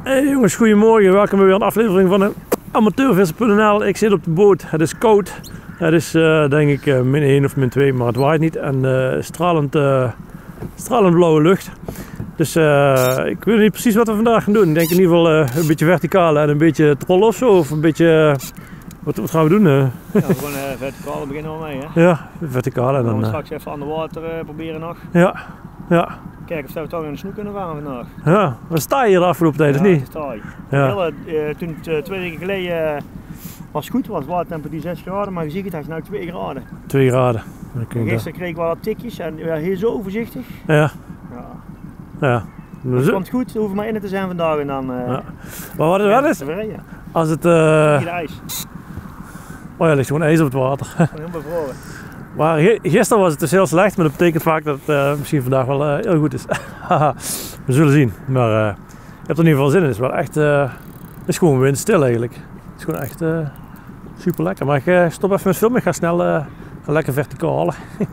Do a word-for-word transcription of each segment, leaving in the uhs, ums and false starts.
Hey jongens, goedemorgen. Welkom bij weer een aflevering van amateurvissen punt n l. Ik zit op de boot. Het is koud. Het is uh, denk ik uh, min één of min twee, maar het waait niet. En uh, stralend, uh, stralend blauwe lucht. Dus uh, ik weet niet precies wat we vandaag gaan doen. Ik denk in ieder geval uh, een beetje verticaal en een beetje trollen of zo. Of een beetje... Uh, wat, wat gaan we doen? Uh? Ja, gewoon uh, verticaal beginnen we mee, hè? Ja, verticaal. En dan we uh, straks even aan de water uh, proberen nog. Ja, ja. Kijken of we toch in de snoek kunnen varen vandaag. Ja, we staan hier de afgelopen tijd, ja, is niet? Sta je. Ja. Hele, uh, toen het uh, twee weken geleden uh, was goed, was watertemperatuur zes graden, maar je ziet het, hij is nu twee graden. twee graden. Gisteren kreeg ik wel wat tikjes en ja, heel zo overzichtig. Ja. Ja. Ja. Dus het komt goed, we hoeven maar in te zijn vandaag en dan... Uh, ja. Maar wat het wel is, als het... Uh... ijs. Oh ja, er ligt gewoon ijs op het water. Heel bevroren. Maar gisteren was het dus heel slecht, maar dat betekent vaak dat het uh, misschien vandaag wel uh, heel goed is. We zullen zien. Maar uh, je hebt er in ieder geval zin in. Het is wel echt, uh, het is gewoon windstil eigenlijk. Het is gewoon echt uh, super lekker. Maar ik uh, stop even met filmen, ik ga snel uh, ga lekker verticaal halen.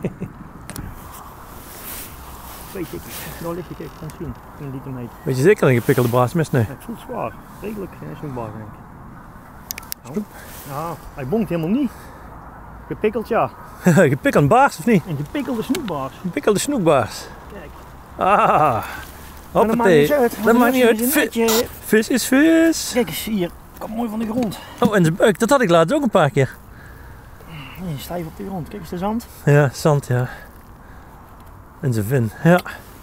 Twee tikjes, nou ligt ik even kan zien. Een liter meter. Weet je zeker een gepikkelde baasmist? Nee. Ja, het voelt zwaar, redelijk uh, snoekbaar denk ik. Oh. Ja, hij bonkt helemaal niet. Gepikkeld ja. Gepikkeld baars of niet? Een gepikkelde snoekbaars. Gepikkelde snoekbaars. Kijk. Ah, hoppatee. Dat maakt niet uit. Vis, vis is vis. Kijk eens hier, komt mooi van de grond. Oh, en zijn buik, dat had ik laatst ook een paar keer. Nee, stijf op de grond. Kijk eens de zand. Ja, zand ja. En zijn vin, ja.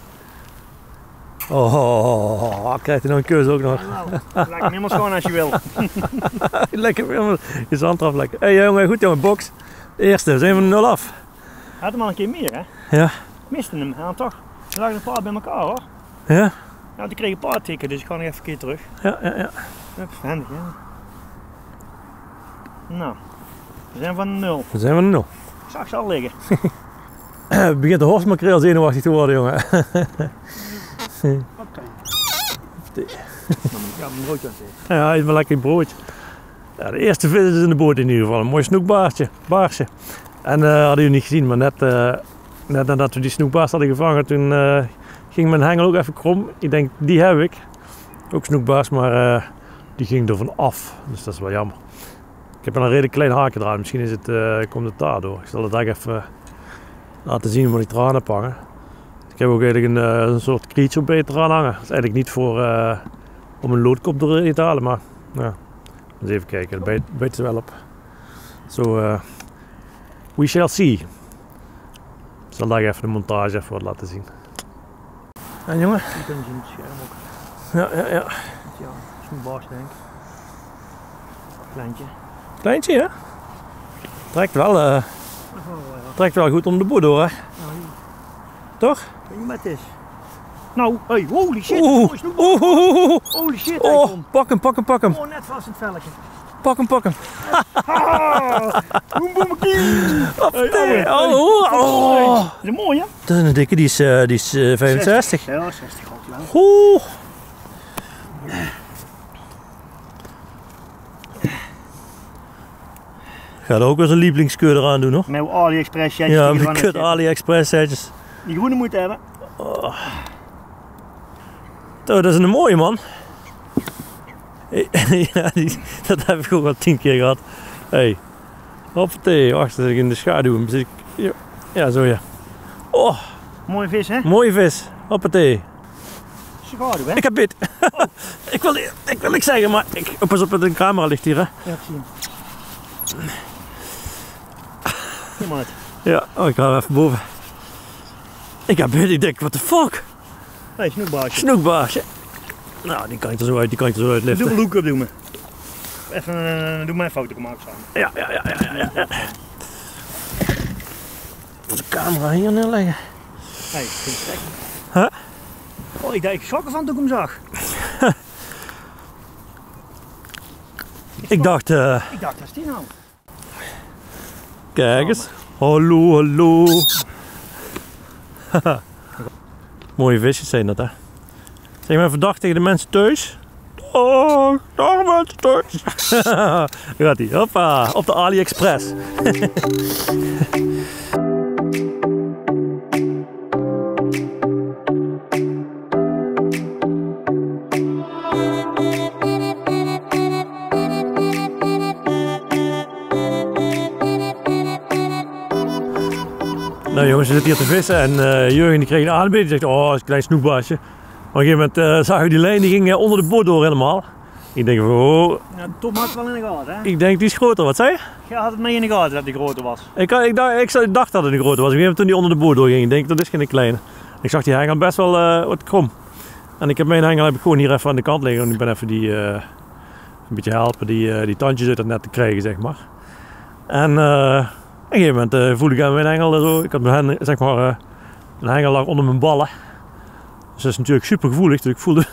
Oh, oh, oh, oh, krijgt hij nog een keus ook nog. Nou, lijkt me helemaal schoon als je wil. Lekker, helemaal je zand eraf lekker. Hé hey, jongen, goed jongen, box. De eerste, we zijn van nul af. Hij had hem al een keer meer hè? Ja. Ik miste hem, ja toch. We lagen een paar bij elkaar hoor. Ja? Ja, die kreeg een paar tikken, dus ik ga nog even een keer terug. Ja, ja, ja. Dat is handig hè. Nou, we zijn van nul. We zijn van nul. Ik zag ze al liggen. Het begint de horsmakreel zenuwachtig te worden jongen. Oké. Ja, een broodje aan het eten. Ja, eet maar lekker een broodje. Ja, de eerste vis is in de boot in ieder geval. Een mooi snoekbaarsje. Baarsje. En uh, hadden jullie niet gezien, maar net, uh, net nadat we die snoekbaars hadden gevangen, toen uh, ging mijn hengel ook even krom. Ik denk, die heb ik. Ook snoekbaars, maar uh, die ging er van af. Dus dat is wel jammer. Ik heb er een redelijk klein haakje eraan. Misschien is het, uh, komt het daardoor. Ik zal het daar even uh, laten zien waar ik eraan heb hangen. Ik heb ook eigenlijk een, uh, een soort creature bait eraan hangen. Dat is eigenlijk niet voor, uh, om een loodkop erin te halen, maar ja. Eens even kijken, dat bijt ze wel op. Zo, so, uh, we shall see. Ik zal daar even de montage even wat laten zien. En jongen? Die kunnen zien op het scherm ook. Ja, ja, ja. Ja, snoekbaars denk ik. Kleintje. Kleintje, hè? Trekt wel, uh, trekt wel goed om de boot door, hè? Toch? Weet je wat het is? Nou, hey, holy shit! Oeh, oeh, oeh, oeh. Holy shit! Oh, pak hem, pak hem, pak hem. Oh, net vast in het velletje. Pak hem, pak hem. Boem, boem, kiem! Hey, oh, oh, oh. Dat is een mooie, hè? Dat is een dikke, die is, uh, die is uh, vijfenzestig. zestig. Ja, zestig had je wel. Oeh. Ga er ook weer zijn lieblingskeur eraan doen, hoor. Met AliExpress setjes. Ja, met kut AliExpress setjes. Die groene moet hebben. Oh. Zo, dat is een mooie man. Ja, die, dat heb ik ook al tien keer gehad. Hey. Hoppatee, wacht, zit ik in de schaduw. Zit ik, ja, ja, zo ja. Oh. Mooie vis, hè? Mooie vis. Hoppatee. Schaduw, hè? Ik heb bit. Oh. ik, wil, ik wil niks zeggen, maar ik, pas op dat de camera ligt hier, hè. Ja, ik zie hem. Kom maar uit. Ja, oh, ik ga even boven. Ik heb bit, ik denk, what the fuck? Hey, snoekbaarsje. Snoekbaarsje. Nou, die kan ik er zo uit, die kan ik er zo uit liften. Dubbel hoek op doen me. Even, uh, doe mij een foto maken samen. Ja, ja, ja, ja, ja, ja. De camera hier neerleggen. Hé, hey, vind je het Huh? Oh, ik dacht, ik schrok ervan toen ik hem zag. ik, ik dacht, uh... ik dacht, dat is die nou. Kijk eens. Hallo, hallo. Mooie visjes zijn dat, hè. Zeg maar verdacht tegen de mensen thuis. Dag, dag mensen thuis. Daar gaat hij, hoppa, op de AliExpress. jongens zitten hier te vissen en uh, Jurgen die kreeg een aanbieding. Die zegt, oh, dat is een klein snoekbaasje. Maar op een gegeven moment uh, zagen we die lijn, die ging uh, onder de boot door helemaal. Ik denk, oh... Ja, Tom had het wel in de gaten, hè? Ik denk, die is groter. Wat zei je? Je had het mee in de gaten dat die groter was. Ik, ik, dacht, ik dacht dat het een grote was. Op een gegeven moment toen die onder de boot doorging, ik denk, dat is geen kleine. Ik zag die hengel best wel uh, wat krom. En ik heb mijn hengel heb ik gewoon hier even aan de kant liggen. En ik ben even die, uh, een beetje helpen die, uh, die tandjes uit het net te krijgen, zeg maar. En uh, op een gegeven moment uh, voelde ik aan mijn hengel zo. Ik had mijn hen, zeg maar, uh, een hengel lag onder mijn ballen. Dus dat is natuurlijk super gevoelig. Dus ik voelde...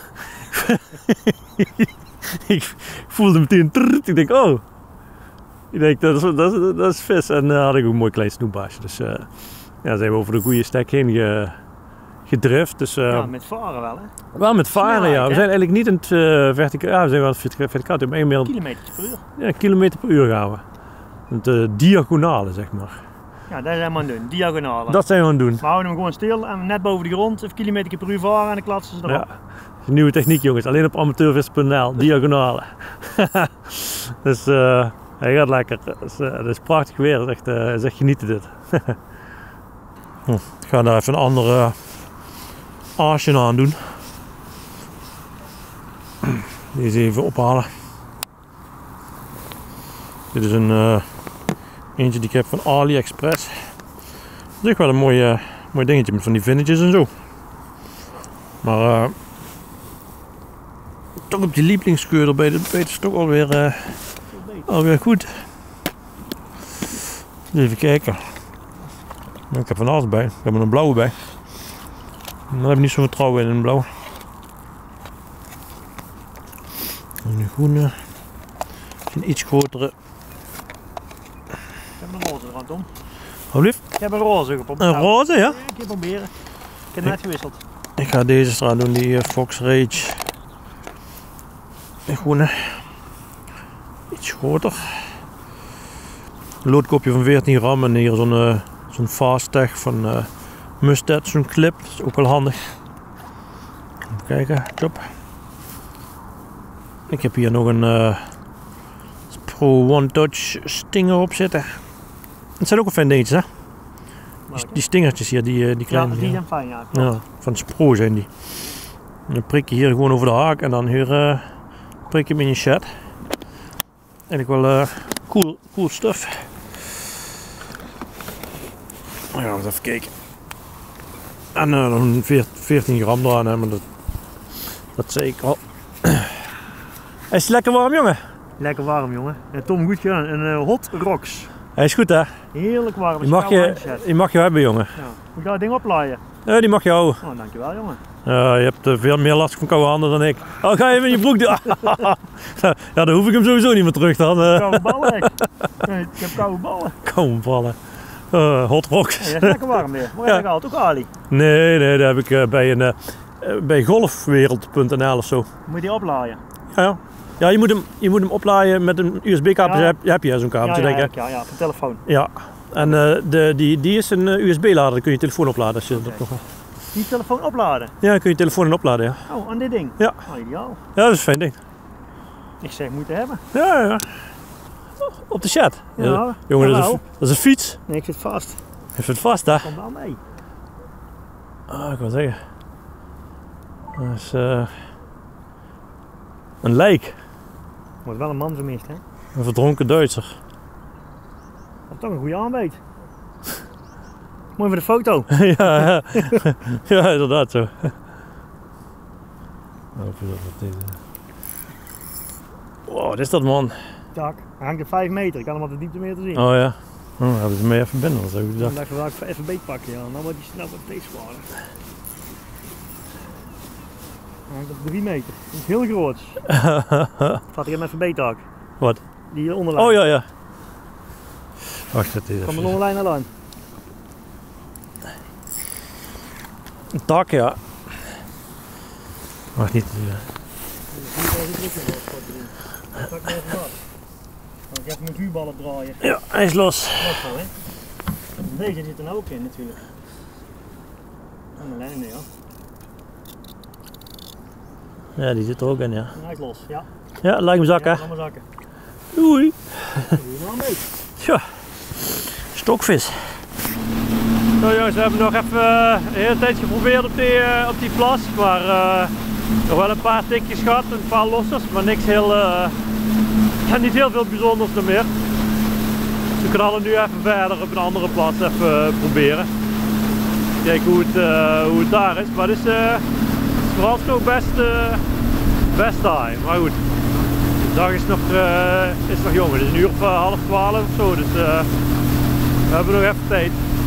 ik voelde meteen trrrt. Ik denk, oh. Ik denk, dat is, dat is, dat is vis. En dan uh, had ik ook een mooi klein snoekbaasje. Dus uh, ja, zijn we over de goede stek heen ge, gedrift. Dus, uh, ja, met varen wel, hè? Wel met varen, Snelheid, ja. We hè? zijn eigenlijk niet in het uh, verticaal. Ja, we zijn wel in het verticaal. We hebben één Kilometer per uur. Ja, kilometer per uur gaan we. Het uh, diagonale, zeg maar. Ja, dat zijn we aan het doen. Diagonale. Dat zijn we aan het doen. We houden hem gewoon stil en net boven de grond, even kilometer per uur varen en dan klatsen ze erop. Ja. Dat is een nieuwe techniek, jongens. Alleen op amateurvis punt n l. Diagonale. Dus uh, hij gaat lekker. Het is, uh, het is prachtig weer. Het is echt, uh, het is echt genieten dit. hm. Ik ga daar even een andere aasje aan doen. Deze even ophalen. Dit is een uh, eentje die ik heb van AliExpress. Dat is echt wel een mooi, uh, mooi dingetje met van die vinnetjes en zo. Maar uh, toch op die lievelingskeur bij de beet is toch alweer, uh, alweer goed. Even kijken. Ik heb van alles bij. Ik heb er een blauwe bij. Daar heb ik niet zo vertrouwen in, een blauw. En een groene. Een iets grotere. Ik heb een roze eraan, Tom. Alsjeblieft. Ik heb een roze geprobeerd. Een roze, ja? Ja, een keer proberen. Ik heb net gewisseld. Ik ga deze eraan doen, die uh, Fox Rage. Een groene. Iets groter. Een loodkopje van veertien gram en hier zo'n uh, zo'n Fastech van uh, Mustad, zo'n clip. Dat is ook wel handig. Even kijken, top. Ik heb hier nog een uh, Pro One Touch stinger op zitten. Het zijn ook een fijn dingetjes, hè? Die, die stingertjes hier, die, uh, die kleine. Ja, die zijn fijn, ja. Klopt. Ja, van Spro zijn die. En dan prik je hier gewoon over de haak en dan hier uh, prik je hem in je shed. Eigenlijk wel uh, cool, cool stuff. Nou ja, eens even kijken. En uh, dan veertien gram eraan, hè, maar dat, dat zei ik al. Hij is lekker warm, jongen. Lekker warm, jongen. En Tom, goed gedaan. Een uh, Hot Rocks. Hij is goed, hè? Heerlijk warm. Die mag je, die mag je hebben, jongen. Ja. Moet je dat ding oplaaien? Ja, die mag je houden. Oh, dankjewel, jongen. Ja, je hebt uh, veel meer last van koude handen dan ik. Oh, ga je even in je broek doen? Ja, dan hoef ik hem sowieso niet meer terug dan. Uh. Koude ballen, ik. Ik heb koude ballen. Koude ballen. Uh, hot rocks. Ja, dat is lekker warm weer. Waar heb je gehaald? Ook Ali? Nee, nee, dat heb ik uh, bij, een, uh, bij golfwereld punt n l of zo. Moet je die oplaaien? Ja, ja. Ja, je moet hem, je moet hem oplaaien met een U S B-kabel. Ja. Heb, heb je zo'n kabeltje, Ja, ja, denk ik. ja, ja, van telefoon. Ja. En uh, de, die, die is een uh, U S B-lader, dan kun je je telefoon opladen. Als je Okay. dat nog... Die telefoon opladen? Ja, dan kun je je telefoon in opladen, ja. Oh, aan dit ding? Ja. Oh, ideaal. Ja, dat is een fijn ding. Ik zeg, moeten hebben. Ja, ja. Op de chat. Ja. Ja. Jongen, dat is, een, dat is een fiets. Nee, ik zit vast. Hij zit vast, hè? Kom wel mee. Ah, ik wil zeggen. Dat is uh, een lijk. Wordt wel een man vermist, hè? Een verdronken Duitser. Dat is toch een goede aanbeet. Mooi voor de foto. ja, ja. Ja, inderdaad zo. Wow, wat is dat, man? Tak, hij hangt op vijf meter. Ik kan hem op de diepte meer te zien. Oh ja. Oh, dan hebben ze mee even binnen. Dat ik Dan dacht ik, ik even beet pakken, ja. Dan wordt hij snel wat steeds zwaarder. Hij hangt op drie meter. Dat is heel groot. Vat ik hem even beet haak. Wat? Die onderlijn. Oh ja, ja. Wacht, dat is Kan mijn onderlijn al aan. een tak, ja. Wacht niet. Ja. Dan ga ik even mijn vuurballen draaien. Ja, hij is los. Dat wel, hè. Deze zit er nou ook in natuurlijk. En mijn lijn, ja. Ja, die zit er ook in, ja. Hij is los, ja. Ja, lijkt me zakken. Ja, laat maar zakken. Doei. Doe je maar een beetje. Tja, stokvis. Zo jongens, we hebben nog even uh, een hele tijd geprobeerd op die, uh, op die plas, maar uh, nog wel een paar tikjes gehad, een paar lossers, maar niks heel, uh, niet heel veel bijzonders meer. Dus we knallen nu even verder op een andere plas, even uh, proberen. Kijken hoe het, uh, hoe het daar is, maar het is, uh, is vooralsnog best, uh, best saai, maar goed. De dag is nog, uh, is nog jong, het is een uur of uh, half twaalf of zo, dus uh, we hebben nog even tijd.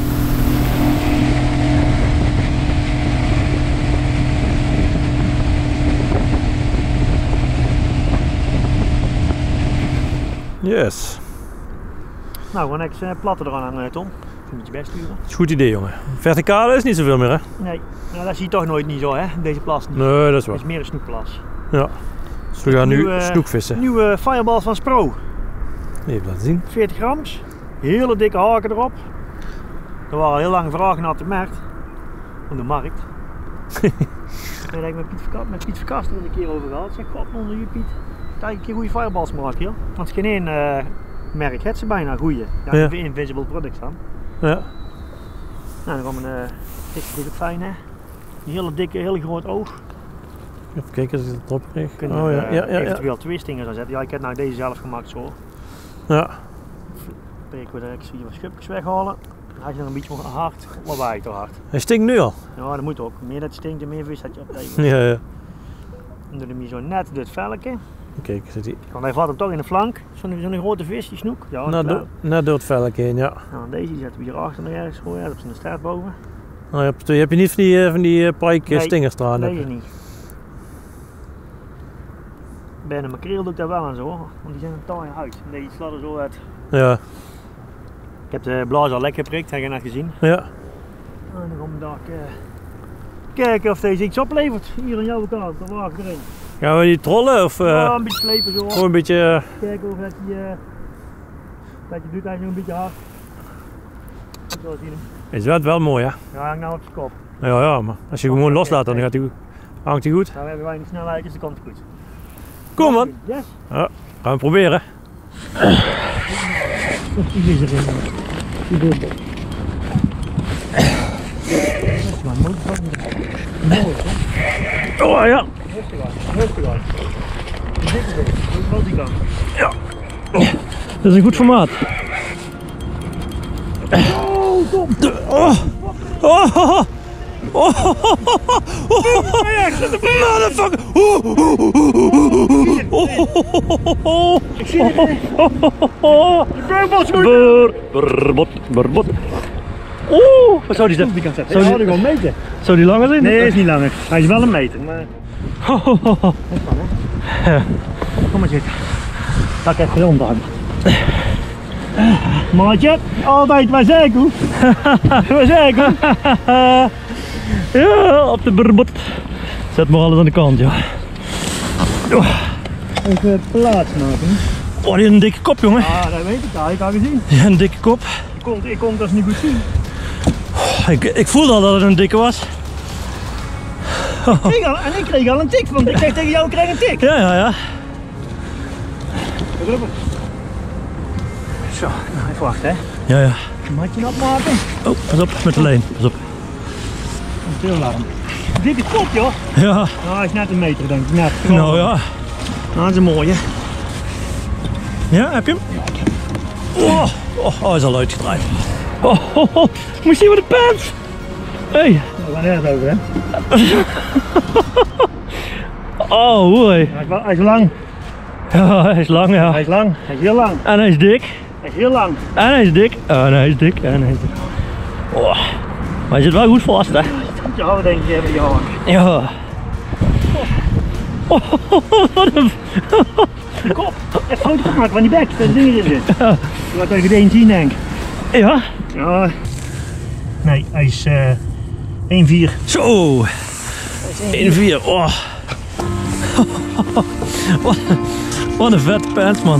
Yes. Nou, gewoon niks uh, platte eraan hangen, Tom. Je moet je best sturen. Dat is een goed idee, jongen. Verticale is niet zoveel meer, hè? Nee, nou, dat zie je toch nooit niet zo, hè? Deze plas niet. Nee, dat is waar. Het is meer een snoekplas. Ja. Dus we gaan nu nieuwe, snoekvissen. Nieuwe Fireball van Spro. Even laten zien. veertig grams. Hele dikke haken erop. Er waren heel lang vragen naar de markt. Op de markt. Daar heb ik met Piet Verkast, met Piet Verkast er een keer over gehad. Zeg, god onder je Piet. Kijk een keer goede fireballs maken, joh. Want geen één uh, merk heeft ze bijna goede. Ja, ja. Invisible products dan. Ja. Nou, dan komt een uh, dikke goed fijn, hè. Een hele dikke, heel groot oog. Even kijken als ik het erop kreeg. Kunnen oh, we ja, uh, ja, ja, eventueel ja. twee stingers aan zetten. Ja, ik heb nou deze zelf gemaakt zo. Ja. Breken we direct hier wat schupjes weghalen. Dan had je nog een beetje hard. Wat waait te hard. Hij stinkt nu al. Ja, dat moet ook. Meer dat stinkt, en meer vis dat je opneemt. Ja, ja. Dan doe je hem hier zo net dit velkje. Kijk, zit hij. Want hij valt hem toch in de flank. Zo'n zo grote vis, die snoek. Ja, Net door, net door het velkje heen, ja. Nou, deze die zetten we hier achter nog ergens voor. Ja, op zijn staart boven. Oh, je, hebt, je hebt je niet van die, van die pike Nee, stingers eraan. deze niet. Bij een makreel doe ik dat wel aan zo, want die zijn er taai uit. Deze slaat er zo uit. Ja. Ik heb de blaas al lekker geprikt, heb je net gezien. Ja. En dan gaan we daar uh, kijken of deze iets oplevert. Hier aan jouw kant, dan waag ik erin. Gaan we die trollen of uh, ja, een beetje slepen zo. gewoon een beetje... Uh... Kijken of dat je, uh, dat je doet hij nog een beetje hard. Ik wil zien hem. Hij is wel, wel mooi, hè? Ja, hang nou op zijn kop. Ja, ja, maar als je hem gewoon loslaat dan gaat hij, hangt hij goed. Nou, we hebben weinig snelheid, dus dan komt het goed. Kom man! Yes! Ja, gaan we proberen. Die is erin. Die doet het. Mooi, hè? Oh ja! Rustig aan, rustig aan. Die dikke vis, hoe groot die kan. Ja! Dat is een goed formaat. Oh, kom! Oh! Oh! Oh! Oh! Motherfucker! Ik zie het niet! Je burbot moet! Burbot, burbot. Oeh! Wat zou die zijn? Die kan zetten. Zou Zou die, die gewoon meten? zou die langer zijn? Nee, hij is niet langer. Hij is wel een meter. Maar... Kom maar zitten. Ga ik even rondhangen. Maatje, altijd waar zeg ik hoe? Waar zeg ik hoe? Ja, op de burbot. Zet maar alles aan de kant, ja. Even plaats maken. Oh, die heeft een dikke kop, jongen. Ah, dat weet ik al. Ik had gezien. Ja, een dikke kop. Ik kon, ik kon dat niet goed zien. Ik, ik voelde al dat het een dikke was. Ik kreeg al, en ik kreeg al een tik, want ik zeg tegen jou, ik kreeg een tik. Ja, ja, ja. Zo, nou even wachten hè. Ja, ja. Maatje nat maken. Oh, pas op met de lijn. Pas op. Een te warm. Dikke kop joh. Ja. Nou, hij is net een meter denk ik. Net. Nou ja. Nou, dat is een mooie. Ja, heb je hem? Ja, ik heb hem. Oh, oh, hij is al uitgedraaid. Oh, oh, oh. Moet je zien wat de pants. Hey. We gaan ergens over hè. Oh, hoi. Hij is, wel- hij is lang. Ja, hij is lang, ja. Hij is lang. Hij is heel lang. En hij is dik. Hij is heel lang. En hij is dik. En hij is dik. En hij is dik. Oh. Maar hij zit wel goed vast, hè. Moet je houden denk ik even die haak. Ja. Oh, wat een... De kop. Even foto maken van die bek. Dat ding erin zit. Ja. Wat kan ik er één zien denk ik. Ja. Ja. Nee, hij is uh, één vier. Zo. één vier. Oh. Wat, wat een vette pants, man.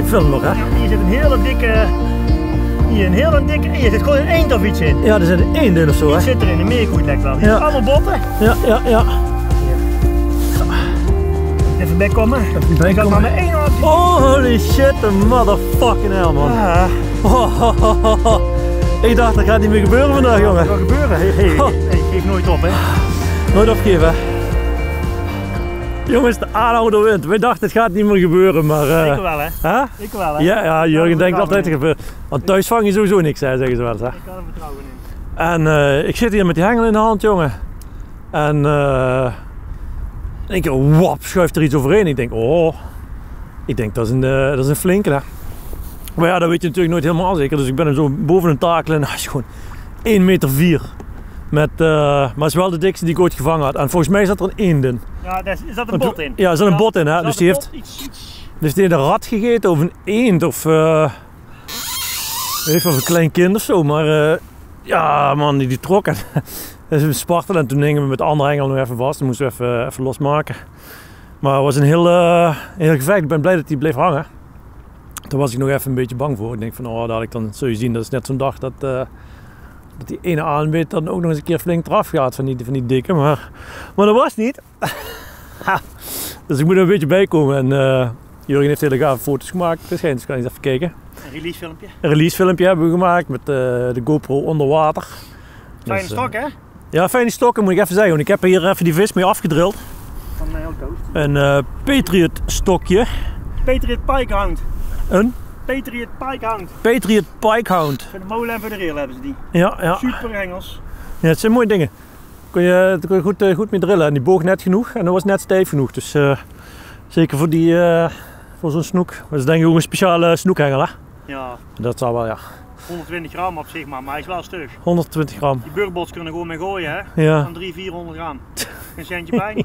film nog, hè? Ja, hier zit een hele dikke... Hier een hele dikke... Hier zit gewoon een eend of iets in. Ja, er zit een eend in of zo, hè? Iets zit erin, een meerkoet lijkt wel. Ja. Allemaal botten. Ja, ja, ja. Even bijkomen. Even Ik had maar met één oor. Holy shit, the motherfucking hell, man. Ah, Oh, oh, oh, oh. Ik dacht, dat gaat niet meer gebeuren vandaag, jongen. wat gebeurt er? Hey, hey, Oh. hey, geef nooit op, hè. Nooit opgeven, hè. Jongens, de aanhoudende wind. Wij dachten, het gaat niet meer gebeuren, maar... Uh, Ik wel, hè. hè? Ik wel, hè. Ja, ja, Jurgen Ja, denkt altijd in. te gebeuren. Want thuis vang je sowieso niks, hè, zeggen ze wel eens, hè. Ik kan er vertrouwen in. En uh, ik zit hier met die hengel in de hand, jongen. En uh, in één keer, wap, schuift er iets overheen. Ik denk, oh, ik denk dat is een, uh, dat is een flinke, hè. Maar ja, dat weet je natuurlijk nooit helemaal zeker. Dus ik ben hem zo boven een takel en hij is gewoon één meter vier. Met, uh, maar het is wel de dikste die ik ooit gevangen had. En volgens mij zat er een eend in. Ja, daar is, is dat een bot in? Ja, er zat een bot in, hè. Zat Dus een die heeft, bot iets, iets... dus die heeft een rat gegeten of een eend of... Uh, heeft wel een klein kind of zo, maar... Uh, ja, man, die, die trok en... Dus we spartelden en toen hingen we met de andere hengel nog even vast. Dan moesten we even, even losmaken. Maar het was een heel, uh, heel gevecht. Ik ben blij dat hij bleef hangen. Toen was ik nog even een beetje bang voor. Ik denk van, oh, dat had ik dan, zul je zien, dat is net zo'n dag dat, uh, dat die ene aanbeet dan ook nog eens een keer flink eraf gaat van die, van die dikke. Maar, maar dat was niet. Dus ik moet er een beetje bij komen. En uh, Jurgen heeft hele gave foto's gemaakt. Dus dus kan je eens even kijken. Een release filmpje. Een release filmpje hebben we gemaakt met uh, de GoPro onder water. Fijne Dus, uh, stok, hè? Ja, fijne stokken moet ik even zeggen. Want ik heb er hier even die vis mee afgedrild. Van uh, heel Coast. Een uh, Patriot stokje. Patriot Pikehound. Een Patriot Pikehound. Patriot Pikehound. Voor de molen en voor de reel hebben ze die. Ja, ja. Super Engels. Ja, het zijn mooie dingen. Kun je, daar kun je goed, uh, goed mee drillen. En die boog net genoeg en dat was net stijf genoeg. Dus uh, zeker voor, die, uh, voor zo'n snoek. Dat is denk ik ook een speciale snoekhengel, hè? Ja, Dat zou wel, ja. honderdtwintig gram op zich maar, maar hij is wel stug. honderdtwintig gram. Die burgerbots kunnen gewoon mee gooien, hè? Ja. Van driehonderd, vierhonderd gram. Geen centje bij.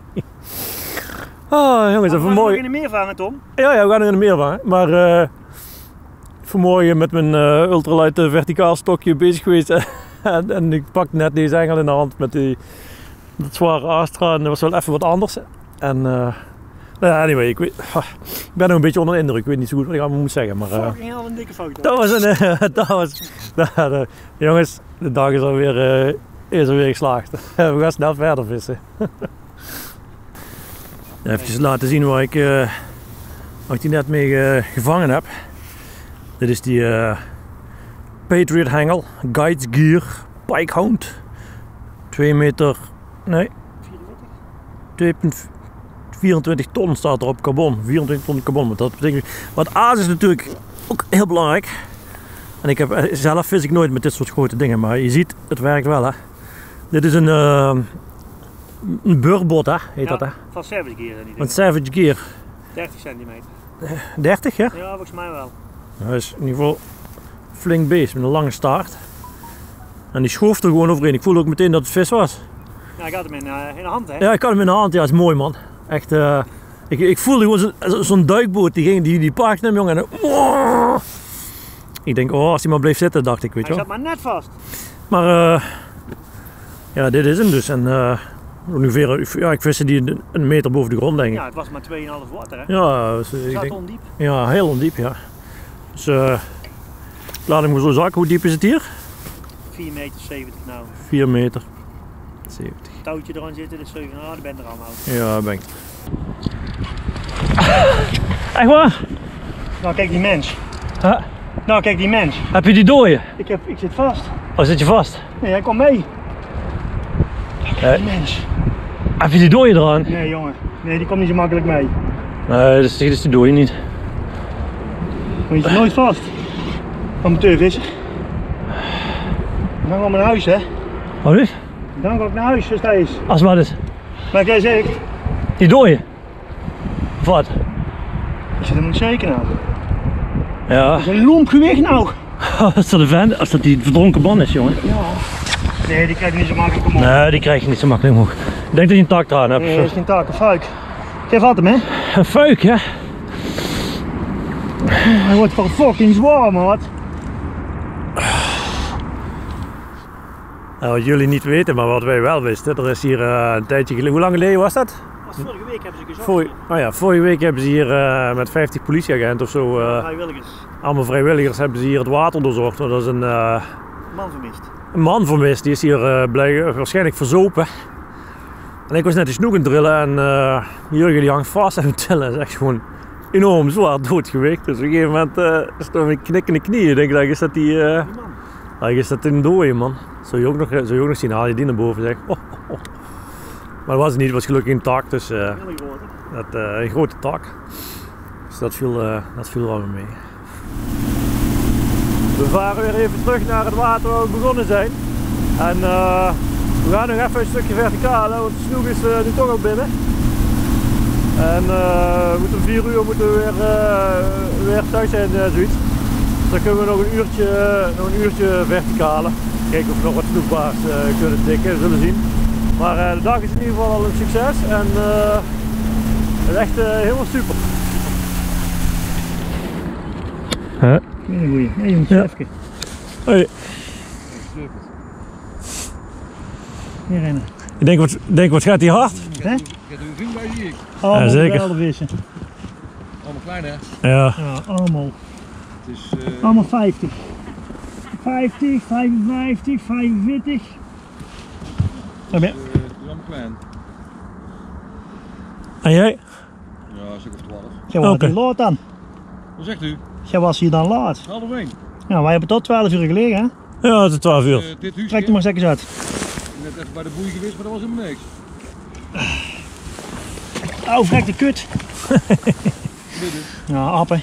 Ah, jongens, We even gaan nog mooi. in de meer vangen, Tom. Ja, ja, we gaan er in de meer vangen. Maar uh, vanmorgen met mijn uh, ultralight uh, verticaal stokje bezig geweest. en, en ik pak net deze hengel in de hand met die dat zware Astra. En dat was wel even wat anders. En uh, nou ja, anyway, ik, weet, uh, ik ben nog een beetje onder de indruk. Ik weet niet zo goed wat ik allemaal moet zeggen. Maar uh, Fucking hell, een dikke foto. dat was een... Uh, dat was, nou, de, jongens, de dag is alweer, uh, is alweer geslaagd. We gaan snel verder vissen. Even laten zien waar ik, uh, waar ik die net mee uh, gevangen heb. Dit is die uh, Patriot hengel, Guides Gear Pikehound. twee meter, nee, twee komma vierentwintig ton staat er op carbon. vierentwintig ton carbon. Maar dat betekent, want aas is natuurlijk ook heel belangrijk. En ik heb, zelf vis ik nooit met dit soort grote dingen, maar je ziet, het werkt wel, hè. Dit is een, uh, een burbot, hè, heet Ja, dat, hè. van Savage Gear. Die Een Savage Gear. dertig centimeter. dertig, ja? Ja, volgens mij wel. Dat is in ieder geval een flink beest met een lange staart. En die schoof er gewoon overheen. Ik voelde ook meteen dat het vis was. Ja, ik had hem in, uh, in de hand, hè? Ja, ik had hem in de hand. Ja, dat is mooi, man. Echt, uh, ik, ik voelde gewoon zo'n zo duikboot. Die ging, die, die paakte hem, jongen. En, oh! Ik denk, oh, als hij maar bleef zitten, dacht ik, weet je Hij wel. zat maar net vast. Maar, uh, ja, dit is hem dus. En uh, ongeveer, ja, ik viste die een meter boven de grond, denk ik. Ja, het was maar twee komma vijf water, hè? Ja, dus, Het ik zat denk, ondiep. ja, heel ondiep, ja. Dus, uh, laat hem zo zakken. Hoe diep is het hier? vier meter zeventig nou. vier meter zeventig. Touwtje eraan zitten, dus zeven. Ah, daar ben je er allemaal. Ja, ben ik. Echt waar? Nou, kijk die mens. Huh? Nou, kijk die mens. Heb je die dooien? Ik, heb, ik zit vast. Oh, zit je vast? Nee, hij komt mee. Nee. Die mens. Heb je die dooien eraan? Nee, jongen. Nee, die komt niet zo makkelijk mee. Nee, dus, dus die doe je niet. Maar je zit nooit vast. Amateurvisser. Dan ga ik naar huis, hè. Wat is? Dan ga ik naar huis, zoals dat is. Als wat is? Maar jij zegt, Die dooien? Of wat? ik zit hem niet zeker nou. Ja. Dat is een lomp gewicht nou. Als dat, een vent, als dat die verdronken man is, jongen. Ja. Nee, die krijg je niet zo makkelijk omhoog. Nee, die krijg je niet zo makkelijk omhoog. Ik denk dat je een tak eraan hebt. Nee, dat is geen taak, een fuik. Geef wat hem, hè. Een fuik, ja. Hij wordt wel fucking zwaar, maat. Nou, wat jullie niet weten, maar wat wij wel wisten, er is hier uh, een tijdje geleden, hoe lang geleden was dat? Was vorige week hebben ze gezocht. Vorige, oh ja, vorige week hebben ze hier uh, met vijftig politieagenten of zo, uh, vrijwilligers. allemaal vrijwilligers, hebben ze hier het water doorzocht. Dat is een, uh, een man vermist. Een man vermist, die is hier uh, blij, waarschijnlijk verzopen. En ik was net die snoek aan het drillen en uh, Jurgen die hangt vast aan het tillen. Dat is echt gewoon enorm zwaar doodgewicht. Dus op een gegeven moment uh, stond ik knikkende knieën. Ik denk, dat is dat die... Uh, die is dat een dooie man. Zou je ook nog, zou je ook nog zien, haal je die naar boven zeg. Oh, oh, oh. Maar dat was het niet, het was gelukkig een tak. Dus uh, dat, uh, een grote tak. Dus dat viel, uh, dat viel wel mee. We varen weer even terug naar het water waar we begonnen zijn. En uh, we gaan nog even een stukje verticaal, want de snoek is uh, nu toch al binnen. En uh, we moeten om vier uur moeten we weer, uh, weer thuis zijn, uh, zoiets. Dus dan kunnen we nog een uurtje, uh, nog een uurtje verticalen. Kijken of we nog wat snoekbaars uh, kunnen tikken, zullen zien. Maar uh, de dag is in ieder geval al een succes en uh, het is echt uh, helemaal super. Huh? Een goeie, even een schefje. Hoi. Hier rennen. Ik denk, wat, denk, wat gaat die hard? Hè? Ik heb er een vriend bij, zie ik. Allemaal ja, zeker. vissen. Allemaal klein hè? Ja. Ja, allemaal. Het is, uh... allemaal vijftig. vijftig, vijfenvijftig, vijfenveertig. Het is, uh, het is allemaal klein. En jij? Ja, een stuk of twaalf. Jij was Okay. hier laat dan? Wat zegt u? Jij was hier dan laat. Half één. Ja, wij hebben tot twaalf uur gelegen hè? Ja, het is twaalf uur. Uh, dit huisje. Trek er maar eens eens uit. Net even bij de boei geweest, maar dat was helemaal niks. Oh, vrek de kut. Ja, appen.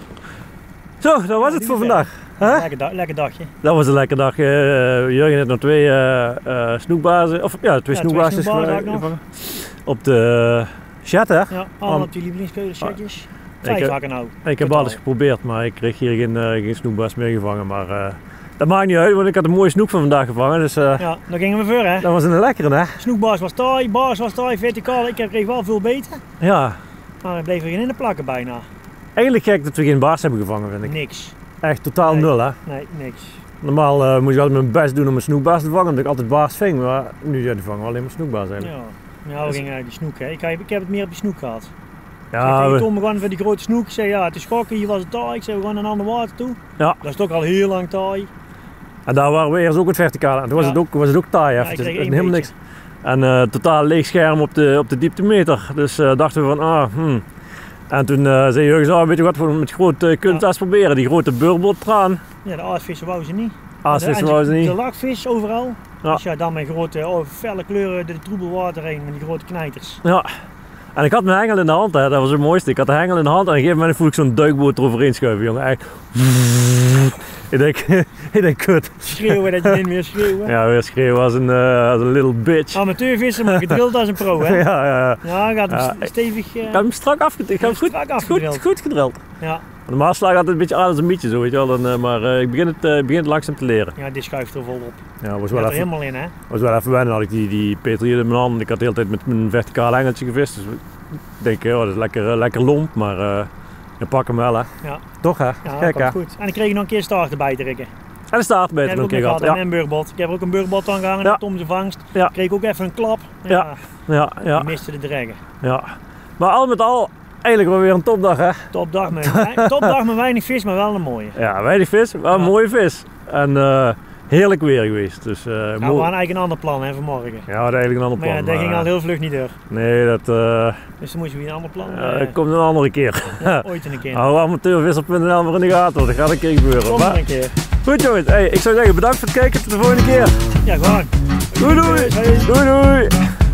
Zo, dat was het voor vandaag. Huh? Lekker, da lekker dagje. Dat was een lekker dag. Uh, Jurgen heeft nog twee uh, uh, snoekbazen, of ja, twee Ja, snoekbazen twee snoekbazen gevangen. Op de uh, chat hè? Ja, allemaal Om, op die lievelingskeulensetjes. ik Vijf heb- hakken nou. ik heb Totaal. alles geprobeerd, maar ik kreeg hier geen, uh, geen snoekbaas meer gevangen. Maar uh, dat maakt niet uit, want ik had een mooie snoek van vandaag gevangen. Dus uh, Ja, dan gingen we voor hè. dat was een lekkere hè? Snoekbaas was taai, baas was taai, verticaal. Ik kreeg wel veel beter. Ja, Maar er bleef er geen in de plakken bijna. eigenlijk gek dat we geen baas hebben gevangen vind ik. Niks. Echt totaal Nee. nul hè? Nee, niks. Normaal uh, moest ik altijd mijn best doen om een snoekbaas te vangen, omdat ik altijd baas ving. Maar nu ja, die vangen we alleen maar snoekbaas eigenlijk. Ja, ja we gingen uit die snoek hè. Ik, heb- ik heb het meer op die snoek gehad. Ja, ik we- Tom, we gaan voor die grote snoek. Ik zei ja, het is schokken, hier was het taai. Ik zei we gaan naar een ander water toe. Ja. Dat is toch al heel lang taai. En daar waren we eerst ook het verticale. En toen was, Ja. het ook, was het ook taai. Ja, even. ik Het is kreeg één helemaal beetje. niks. En uh, totaal leeg scherm op de, op de dieptemeter. Dus uh, dachten we van, ah, hmm. En toen uh, zei Jurgen, zo, weet je wat we met grote uh, kunst Ja. eens proberen. Die grote burbeltraan. Ja, de aasvissen wou ze niet. Aasvissen De- wou ze niet. De lakvis overal. Ja. Dus ja, dan met grote oh, felle kleuren de troebel water heen met die grote knijters. Ja. En ik had mijn hengel in de hand, hè. Dat was het mooiste. Ik had de hengel in de hand en op een gegeven moment voel ik zo'n duikboot eroverheen schuiven, jongen. Echt. ik denk, ik denk, kut. Schreeuwen dat je niet meer schreeuwen. Ja, weer schreeuwen als een, uh, als een little bitch. Amateurvissen, maar gedrild als een pro hè. Ja, ja, ja. Ja, gaat hem Ja, st- stevig. Uh, Ik heb hem strak afgedrild. Ik heb hem goed, strak goed, afgedrild. goed gedrild. Ja. Normaal sla ik altijd een beetje aan als een mietje, zo, weet je wel. Dan, uh, maar uh, ik begin het, uh, begin het langzaam te leren. Ja, dit schuift er vol op. Ja, was Gaat wel er even, helemaal in hè. was wel even wennen. Dan had ik die, die petrier in mijn hand. Ik had de hele tijd met mijn verticaal engeltje gevist. Dus ik denk, ja, dat is lekker, uh, lekker lomp, maar uh, je pak hem wel hè. Ja. Toch hè? Ja, Gek komt hè? goed. En ik kreeg nog een keer staart erbij te rikken. En de staart Ik beter heb nog ook een keer nog gehad. gehad Ja, en een burgbot. Ik heb er ook een burgbot aan gehangen Ja. met Tom de vangst. Ja. Kreeg ook even een klap. Ja, Ja. ja, ja, Die miste de dreggen. ja. Maar al met al, eigenlijk wel weer een topdag hè. Topdag met, wei- topdag met weinig vis, maar wel een mooie. Ja, weinig vis, wel een Ja. mooie vis. En uh, heerlijk weer geweest. Dus, uh, Ja, we mooi. hadden eigenlijk een ander plan hè, vanmorgen. Ja, we hadden eigenlijk een ander Maar plan. ja, dat ging maar, al heel vlug niet door. nee, dat uh, Dus dan moesten we weer een ander plan. uh, eh, komt een andere keer. ja, ooit een keer. Hou amateurvisser punt n l maar in de gaten, want dat gaat een keer gebeuren. Kom Maar, maar een keer. goed jongens, hey, ik zou zeggen bedankt voor het kijken, tot de volgende keer. Ja, gewoon. Doei doei! Doei doei!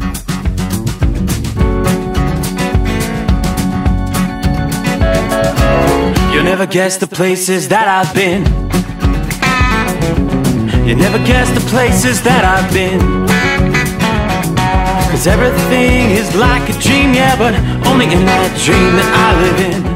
You never guess the places that I've been. You never guess the places that I've been. Cause everything is like a dream, yeah, but only in that dream that I live in.